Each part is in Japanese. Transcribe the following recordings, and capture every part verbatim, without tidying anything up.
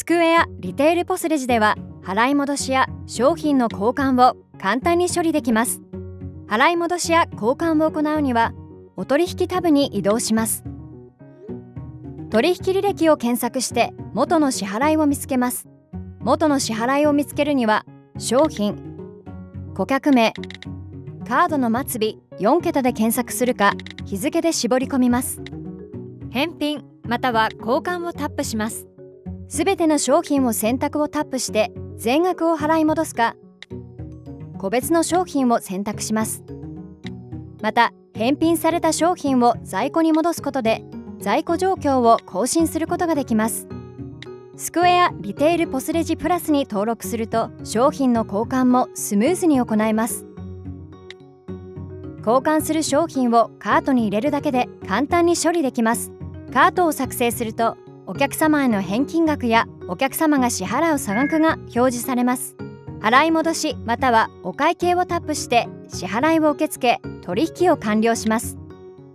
スクエアリテールポスレジでは払い戻しや商品の交換を簡単に処理できます。払い戻しや交換を行うにはお取引タブに移動します。取引履歴を検索して元の支払いを見つけます。元の支払いを見つけるには商品、顧客名、カードの末尾よん桁で検索するか日付で絞り込みます。返品または交換をタップします。すべての商品を選択をタップして全額を払い戻すか個別の商品を選択します。また返品された商品を在庫に戻すことで在庫状況を更新することができます。スクエアリテールポスレジプラスに登録すると商品の交換もスムーズに行えます。交換する商品をカートに入れるだけで簡単に処理できます。カートを作成するとお客様への返金額やお客様が支払う差額が表示されます。払い戻しまたはお会計をタップして支払いを受け付け取引を完了します。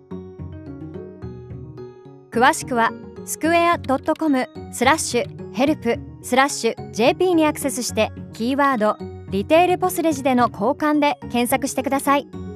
詳しくはスクエアドットコムスラッシュヘルプスラッシュジェーピーにアクセスしてキーワードリテールポスレジでの交換で検索してください。